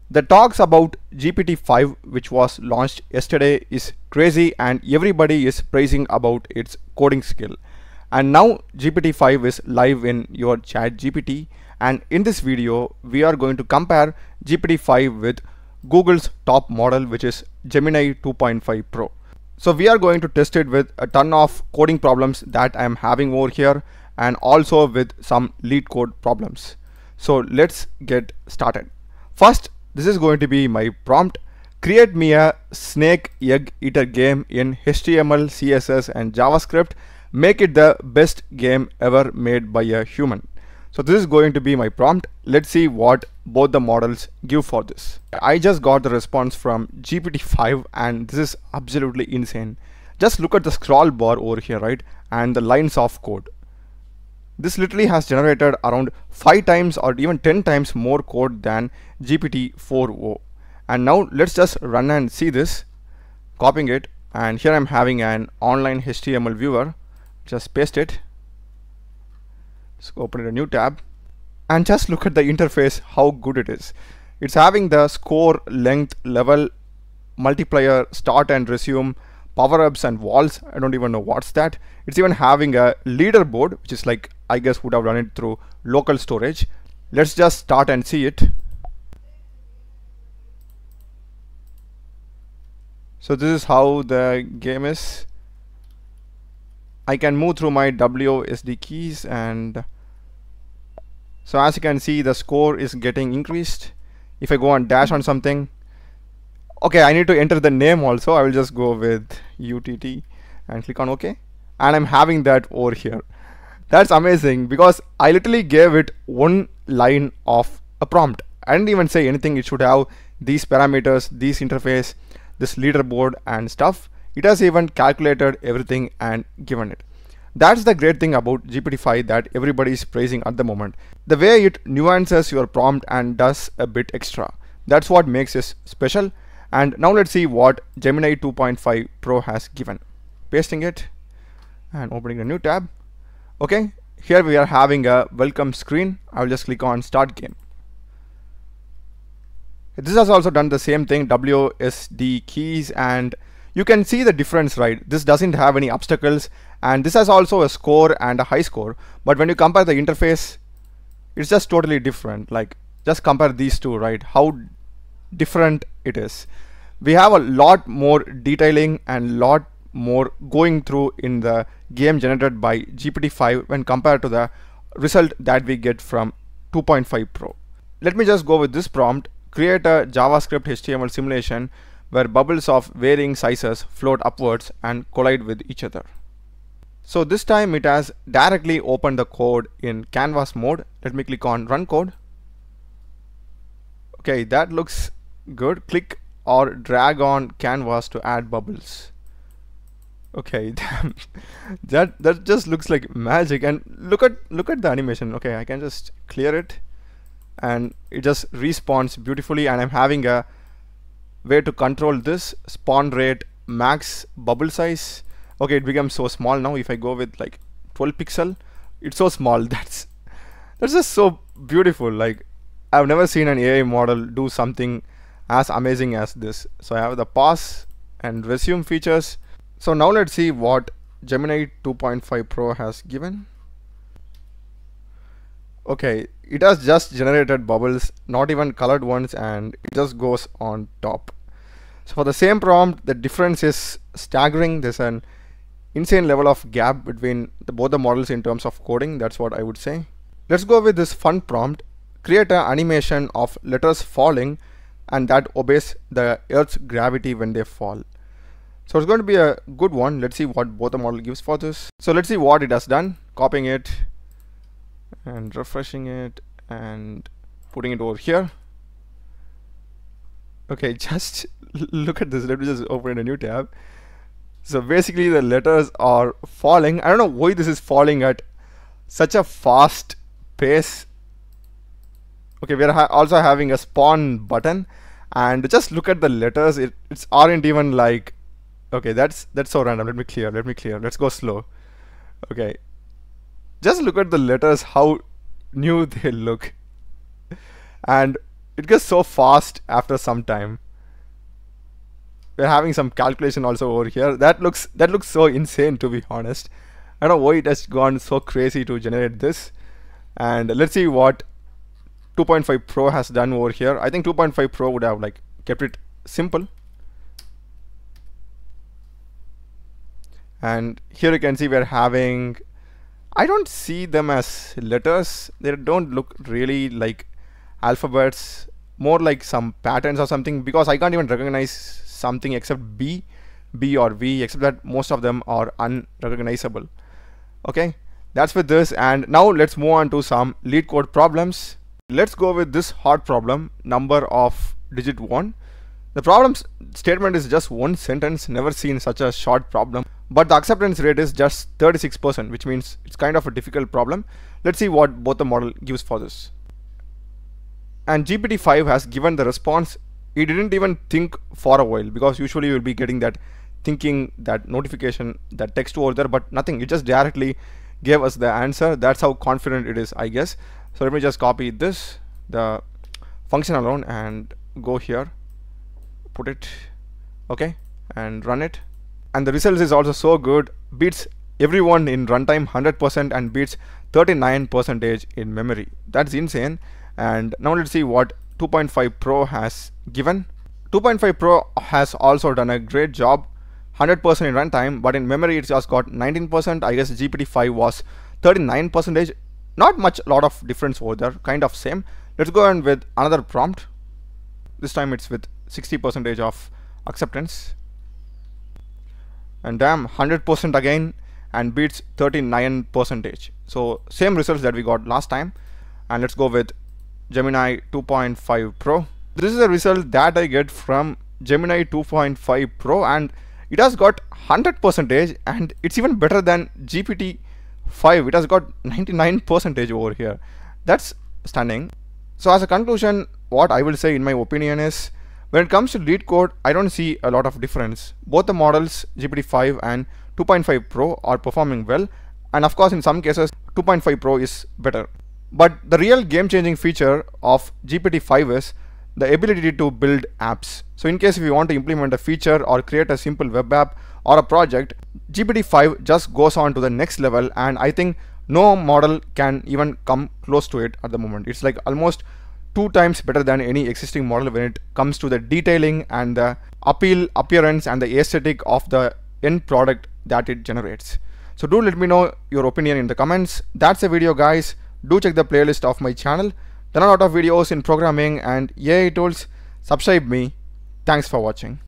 The talks about GPT-5, which was launched yesterday, is crazy and everybody is praising about its coding skill. And now GPT-5 is live in your chat GPT, and in this video we are going to compare GPT-5 with Google's top model, which is Gemini 2.5 Pro. So we are going to test it with a ton of coding problems that I am having over here, and also with some lead code problems. So let's get started. First, this is going to be my prompt. Create me a snake egg eater game in HTML, CSS and JavaScript. Make it the best game ever made by a human. So this is going to be my prompt. Let's see what both the models give for this. I just got the response from GPT-5 and this is absolutely insane. Just look at the scroll bar over here, right? And the lines of code. This literally has generated around 5 times or even 10 times more code than GPT-4o. And now let's just run and see this. Copying it, and here I'm having an online HTML viewer. Just paste it. Let's open it a new tab. And just look at the interface, how good it is. It's having the score, length, level, multiplier, start and resume, power-ups and walls. I don't even know what's that. It's even having a leaderboard, which is like, I guess would have run it through local storage. Let's just start and see it. So this is how the game is. I can move through my WSD keys, and so as you can see, the score is getting increased. If I go and dash on something, okay, I need to enter the name also. I will just go with UTT and click on OK, and I'm having that over here. That's amazing because I literally gave it one line of a prompt. I didn't even say anything. It should have these parameters, this interface, this leaderboard and stuff. It has even calculated everything and given it. That's the great thing about GPT-5 that everybody is praising at the moment. The way it nuances your prompt and does a bit extra. That's what makes it special. And now let's see what Gemini 2.5 Pro has given. Pasting it and opening a new tab. Okay, here we are having a welcome screen. I'll just click on start game. This has also done the same thing, WSD keys, and you can see the difference, right? This doesn't have any obstacles, and this has also a score and a high score, but when you compare the interface, it's just totally different. Like, just compare these two, right? How different it is. We have a lot more detailing and lot more going through in the game generated by GPT-5 when compared to the result that we get from 2.5 Pro. Let me just go with this prompt. Create a JavaScript HTML simulation where bubbles of varying sizes float upwards and collide with each other. So this time it has directly opened the code in canvas mode. Let me click on run code. Okay, that looks good. Click or drag on canvas to add bubbles. Okay, damn. that just looks like magic. And look at the animation. Okay, I can just clear it and it just respawns beautifully, and I'm having a way to control this spawn rate, max bubble size. Okay, it becomes so small now. If I go with like 12 pixel, it's so small. That's just so beautiful. Like, I've never seen an AI model do something as amazing as this. So I have the pause and resume features. So now let's see what Gemini 2.5 Pro has given. Okay, it has just generated bubbles, not even colored ones, and it just goes on top. So for the same prompt, the difference is staggering. There's an insane level of gap between both the models in terms of coding. That's what I would say. Let's go with this fun prompt. Create an animation of letters falling, and that obeys the Earth's gravity when they fall. So it's going to be a good one. Let's see what both the model gives for this. So let's see what it has done. Copying it and refreshing it and putting it over here. Okay, just look at this. Let me just open a new tab. So basically the letters are falling. I don't know why this is falling at such a fast pace. Okay, we are also having a spawn button, and just look at the letters. It's aren't even like, okay, that's so random. Let me clear. Let's go slow. Okay, just look at the letters, how new they look. And it gets so fast after some time. We're having some calculation also over here. That looks so insane, to be honest. I don't know why it has gone so crazy to generate this. And let's see what 2.5 Pro has done over here. I think 2.5 Pro would have like kept it simple. And here you can see we're having, I don't see them as letters. They don't look really like alphabets, more like some patterns or something, because I can't even recognize something except B or V, except that most of them are unrecognizable. Okay, that's with this. And now let's move on to some lead code problems. Let's go with this hard problem, number of digit 1. The problem statement is just one sentence, never seen such a short problem, but the acceptance rate is just 36%, which means it's kind of a difficult problem. Let's see what both the model gives for this. And GPT-5 has given the response. It didn't even think for a while, because usually you'll be getting that thinking, that notification, that text over there, but nothing. It just directly gave us the answer. That's how confident it is, I guess. So let me just copy this, the function alone, and go here, put it, okay, and run it. And the results is also so good, beats everyone in runtime 100% and beats 39% in memory. That's insane. And now let's see what 2.5 Pro has given. 2.5 Pro has also done a great job, 100% in runtime, but in memory it's just got 19%. I guess GPT-5 was 39%. Not much, lot of difference over there, kind of same. Let's go on with another prompt. This time it's with 60% of acceptance. And damn, 100% again and beats 39%. So same results that we got last time. And let's go with Gemini 2.5 Pro. This is the result that I get from Gemini 2.5 Pro, and it has got 100% and it's even better than GPT-5. It has got 99% over here. That's stunning. So as a conclusion, what I will say in my opinion is, when it comes to lead code, I don't see a lot of difference. Both the models, GPT-5 and 2.5 Pro, are performing well, and of course in some cases 2.5 Pro is better. But the real game-changing feature of GPT-5 is the ability to build apps. So in case if you want to implement a feature or create a simple web app or a project, GPT-5 just goes on to the next level, and I think no model can even come close to it at the moment. It's like almost 2 times better than any existing model when it comes to the detailing and the appearance and the aesthetic of the end product that it generates. So do let me know your opinion in the comments. That's the video, guys. Do check the playlist of my channel. There are a lot of videos in programming and AI tools. Subscribe me. Thanks for watching.